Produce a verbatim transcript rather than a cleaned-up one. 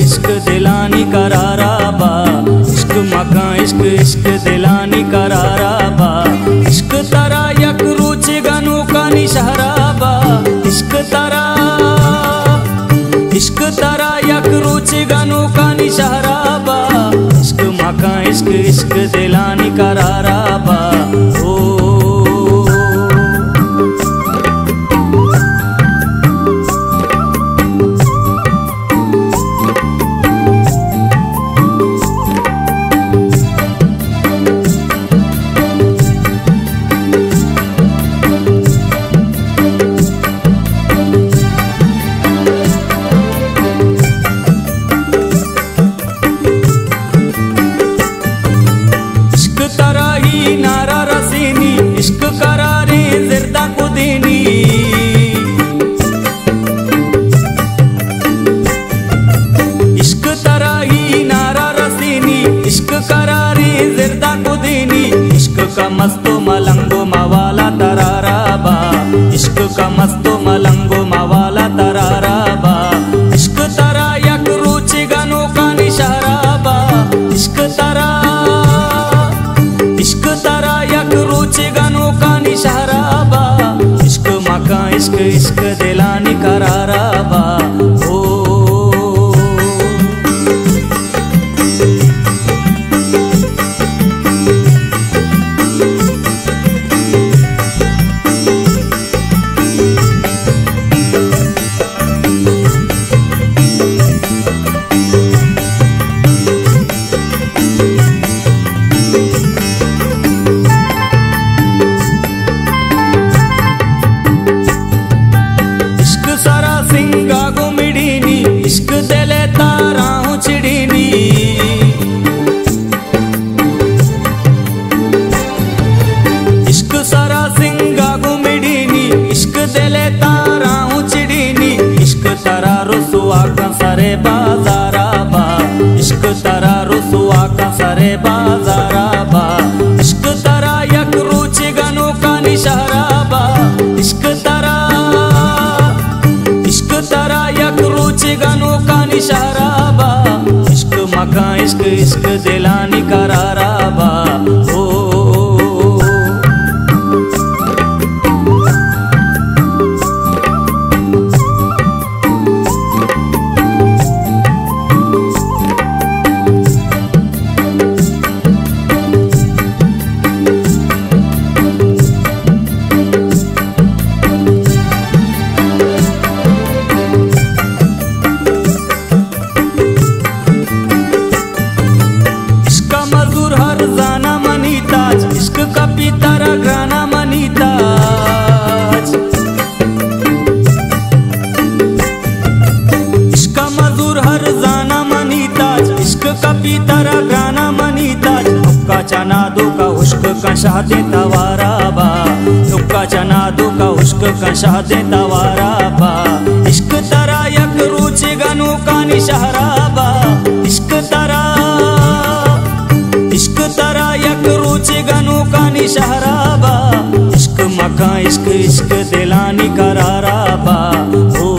इश्क दिलानी करारा बा, इश्क मका इश्क इश्क दिलानी करारा बा। इश्क तरा यक रुच गनु का निशहरा बा, इश्क तरा इश्क तरा यक रुच गनु का निशहरा बा। इश्क मका इश्क इश्क दिलानी करारा बा। ओ इश्क करारे जिरदा को देनी, इश्क तरा ही नारा रसीनी, इश्क करारे जिरदा को देनी। इश्क का मस्तो मलंगो मवाला तरारा बा, इश्क का मस्तो मलंगो मवाला तरारा बा। इश्क तरा यक रुच गनो का निशहरा बा, इश्क तरा इश्क तरा यक रुच गनो का निशहरा बा। इश्क मका इश्क इश्क दिलानी करारा बा। ओ इश्क दिले तारा हूँ चिड़ीनी, इश्क सारा सिंगा गुमिड़ीनी। इश्क दिले तारा हूँ चिड़ीनी, इश्क तरा रुसुआ का सरे बाजारा बा, इश्क तरा रुसुआ का सरे बाजारा बा। इश्क तरा यक रुच गनो का निशहरा बा, इश्क तरा इश्क तरा यक रुच गनो का निशहरा बा। इश्क मका इश्क इश्क दिलानी करारा बा। ओ इश्क का पितारा ग्राना मनीताज, इश्क मजूर हर जाना मनीताज। इश्क का पितारा ग्राना मनीताज। हुक्का चना दो का उश्क का शादे तवारा बा, हुक्का चना दो का उश्क का शादे तवारा बा। इश्क तरा यक रुच गनो का निशहरा बा, इश्क तरा इश्क तरा यक रुच गनो का निशहरा बा। इश्क मका इश्क इश्क दिलानी करारा बा। ओ